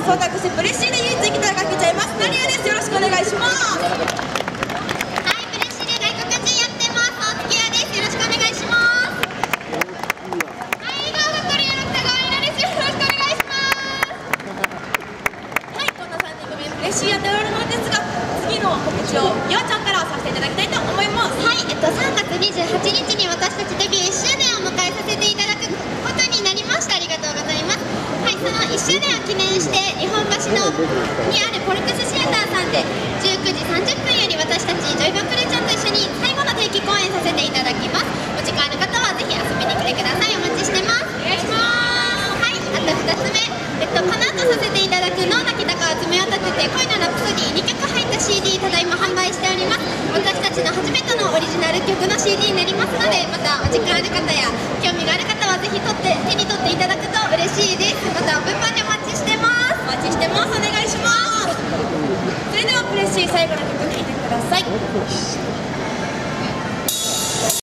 そんな私プレッシーで唯一ギターが弾けちゃいますナリアです。よろしくお願いします。 はい、プレッシーで外国人やってます大月屋です。よろしくお願いします。はい、笑顔がコリアの北川稲です。よろしくお願いします。 はい、こんな3人組でプレッシーやっておられるのですが、次の告知をゆあちゃんからさせていただきたいと思います。 はい、3月28日に私たちデビュー1周年を迎えさせていただくことになりました。ありがとうございます。はい、その1周年を記念して日本橋にあるポルクスシアターさんで19時30分より私たちジョイマンプレちゃんと一緒に最後の定期公演させていただきます。お時間ある方はぜひ遊びに来てください。お待ちしてます。 お願いします。 はい、あと2つ目、この後させていただく脳なき高は爪を立てて恋のラプソディ2曲入った CD ただいま販売しております。私たちの初めてのオリジナル曲の CD になりますので、またお時間ある方や興味がある方はぜひ手に取っていただくと嬉しいです。また物販でお待ちしてます。 お待ちしてます。お願いします。それではプレッシー最後の曲聴いてください。